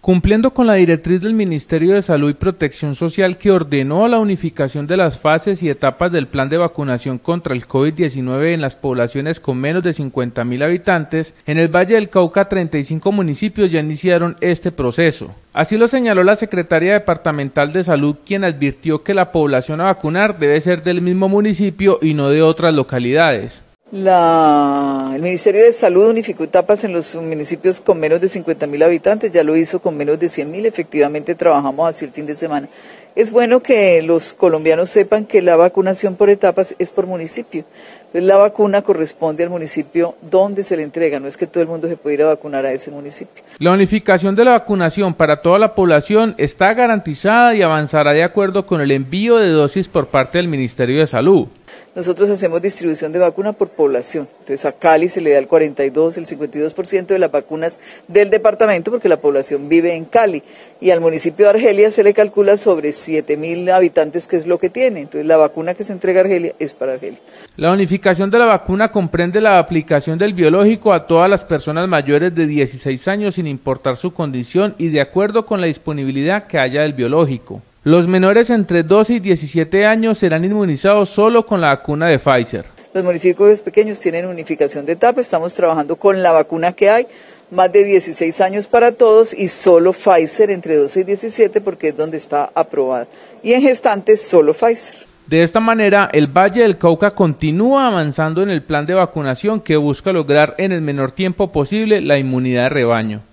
Cumpliendo con la directriz del Ministerio de Salud y Protección Social que ordenó la unificación de las fases y etapas del plan de vacunación contra el COVID-19 en las poblaciones con menos de 50.000 habitantes, en el Valle del Cauca 35 municipios ya iniciaron este proceso. Así lo señaló la secretaria departamental de Salud, quien advirtió que la población a vacunar debe ser del mismo municipio y no de otras localidades. El Ministerio de Salud unificó etapas en los municipios con menos de 50.000 habitantes, ya lo hizo con menos de 100.000, efectivamente trabajamos así el fin de semana. Es bueno que los colombianos sepan que la vacunación por etapas es por municipio. Entonces la vacuna corresponde al municipio donde se le entrega, no es que todo el mundo se pueda ir a vacunar a ese municipio. La unificación de la vacunación para toda la población está garantizada y avanzará de acuerdo con el envío de dosis por parte del Ministerio de Salud. Nosotros hacemos distribución de vacuna por población, entonces a Cali se le da el 42, el 52% de las vacunas del departamento porque la población vive en Cali y al municipio de Argelia se le calcula sobre 7.000 habitantes que es lo que tiene, entonces la vacuna que se entrega a Argelia es para Argelia. La unificación de la vacuna comprende la aplicación del biológico a todas las personas mayores de 16 años sin importar su condición y de acuerdo con la disponibilidad que haya del biológico. Los menores entre 12 y 17 años serán inmunizados solo con la vacuna de Pfizer. Los municipios pequeños tienen unificación de etapa, estamos trabajando con la vacuna que hay, más de 16 años para todos y solo Pfizer entre 12 y 17 porque es donde está aprobada. Y en gestantes solo Pfizer. De esta manera, el Valle del Cauca continúa avanzando en el plan de vacunación que busca lograr en el menor tiempo posible la inmunidad de rebaño.